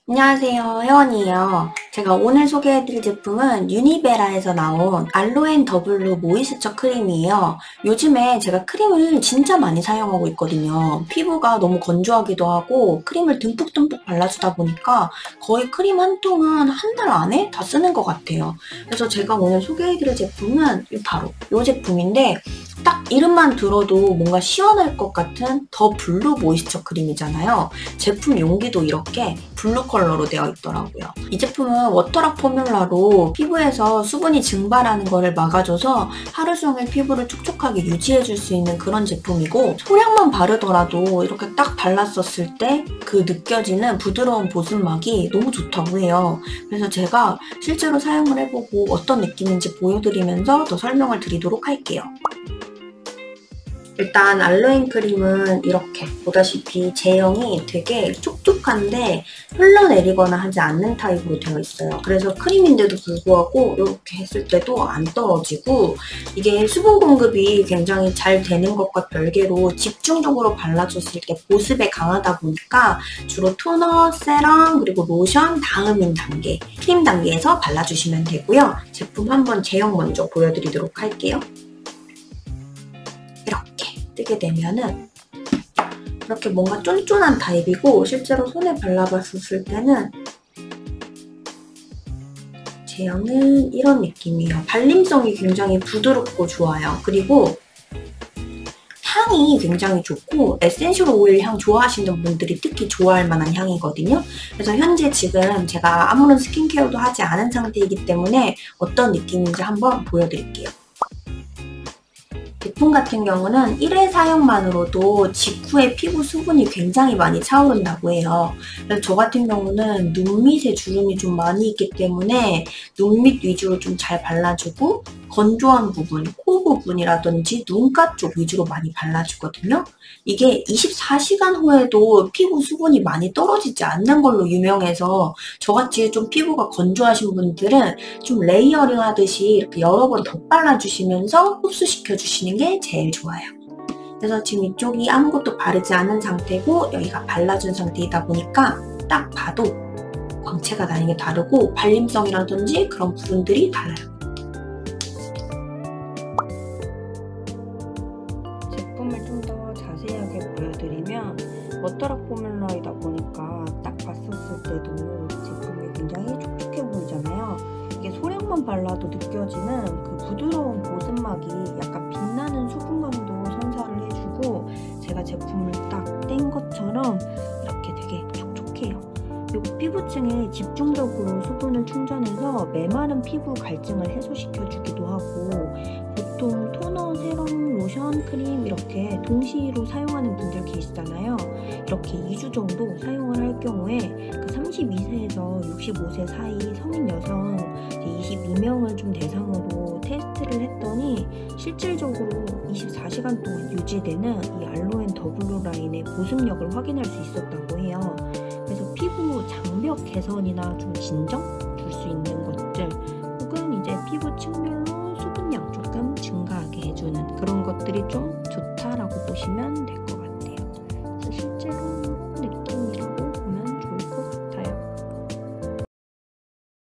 안녕하세요, 혜원이에요. 제가 오늘 소개해드릴 제품은 유니베라에서 나온 알로엔 더블루 모이스처 크림이에요. 요즘에 제가 크림을 진짜 많이 사용하고 있거든요. 피부가 너무 건조하기도 하고 크림을 듬뿍듬뿍 발라주다 보니까 거의 크림 한 통은 한 달 안에 다 쓰는 것 같아요. 그래서 제가 오늘 소개해드릴 제품은 바로 이 제품인데 딱 이름만 들어도 뭔가 시원할 것 같은 더 블루 모이스처 크림이잖아요. 제품 용기도 이렇게 블루 컬러로 되어 있더라고요. 이 제품은 워터락 포뮬러로 피부에서 수분이 증발하는 것을 막아줘서 하루 종일 피부를 촉촉하게 유지해줄 수 있는 그런 제품이고, 소량만 바르더라도 이렇게 딱 발랐었을 때 그 느껴지는 부드러운 보습막이 너무 좋다고 해요. 그래서 제가 실제로 사용을 해보고 어떤 느낌인지 보여드리면서 더 설명을 드리도록 할게요. 일단 알로엔 크림은 이렇게 보다시피 제형이 되게 촉촉한데 흘러내리거나 하지 않는 타입으로 되어 있어요. 그래서 크림인데도 불구하고 이렇게 했을 때도 안 떨어지고, 이게 수분 공급이 굉장히 잘 되는 것과 별개로 집중적으로 발라줬을 때 보습에 강하다 보니까 주로 토너, 세럼, 그리고 로션 다음인 단계, 크림 단계에서 발라주시면 되고요. 제품 한번 제형 먼저 보여드리도록 할게요. 이렇게 뜨게 되면은 이렇게 뭔가 쫀쫀한 타입이고, 실제로 손에 발라봤을 때는 제형은 이런 느낌이에요. 발림성이 굉장히 부드럽고 좋아요. 그리고 향이 굉장히 좋고 에센셜 오일 향 좋아하시는 분들이 특히 좋아할 만한 향이거든요. 그래서 현재 지금 제가 아무런 스킨케어도 하지 않은 상태이기 때문에 어떤 느낌인지 한번 보여드릴게요. 제품 같은 경우는 1회 사용만으로도 직후에 피부 수분이 굉장히 많이 차오른다고 해요. 그래서 저 같은 경우는 눈 밑에 주름이 좀 많이 있기 때문에 눈 밑 위주로 좀 잘 발라주고, 건조한 부분, 코 부분이라든지 눈가 쪽 위주로 많이 발라주거든요. 이게 24시간 후에도 피부 수분이 많이 떨어지지 않는 걸로 유명해서 저같이 좀 피부가 건조하신 분들은 좀 레이어링 하듯이 이렇게 여러 번 덧발라주시면서 흡수시켜 주시는 게 제일 좋아요. 그래서 지금 이쪽이 아무것도 바르지 않은 상태고 여기가 발라준 상태이다 보니까 딱 봐도 광채가 나는 게 다르고 발림성이라든지 그런 부분들이 달라요. 제품을 좀 더 자세하게 보여드리면 워터락 포뮬러이다 보니까 딱 봤었을 때도 제품이 굉장히 촉촉해 보이잖아요. 이게 소량만 발라도 느껴지는 그 부드러운 보습막이 약간 빛나는 수분감도 선사를 해주고, 제가 제품을 딱 뗀 것처럼 이렇게 되게 촉촉해요. 이 피부층에 집중적으로 수분을 충전해서 메마른 피부 갈증을 해소시켜주기도 하고, 보통 토너, 세럼, 로션, 크림 이렇게 동시로 사용하는 분들 계시잖아요. 이렇게 2주 정도 사용을 할 경우에 그 32세에서 65세 사이 성인 여성 22명을 좀 대상으로 테스트를 했더니 실질적으로 24시간 동안 유지되는 이 알로엔 더블루 라인의 보습력을 확인할 수 있었다고 해요. 그래서 피부 장벽 개선이나 좀 진정 줄 수 있는 것들, 혹은 이제 피부 층별로 수분량 조금 증가하게 해주는 그런 것들이 좀 좋다라고 보시면 될 것 같아요.